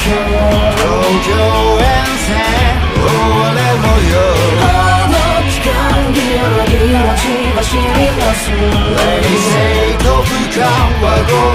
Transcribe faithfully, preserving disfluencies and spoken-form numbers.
東京遠征終われ模様あの期間ぎらぎら血走り出す冷静と不感は